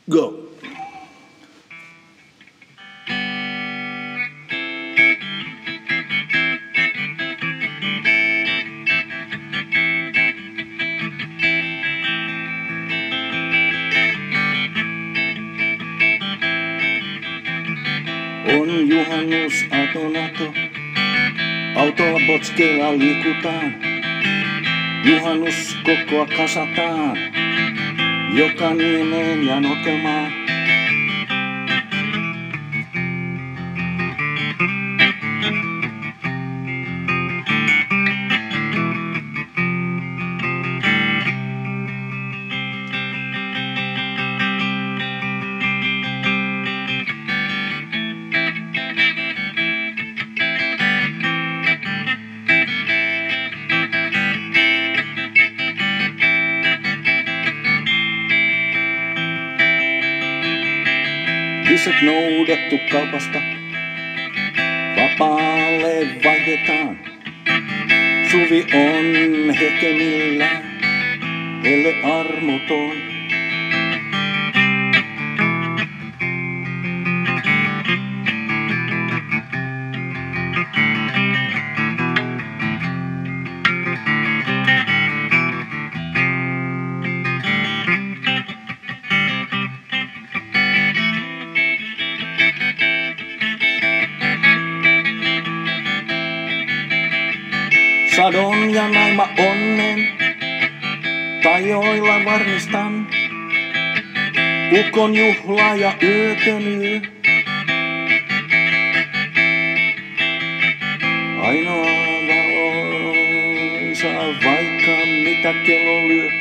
Go! On juhannus atonato, autolla botskeilla liikutaan. Juhannuskokkoa kasataan, joka niemeen ja notkelmaan. Lisät noudettu kaupasta, vapaalle vaihdetaan. Suvi on hekemillään, elle armoton. Sadon ja naima onnen, tajoilla varmistan. Ukon juhla ja yököny. Ainoa valoisa, vaikka mitä kello lyö.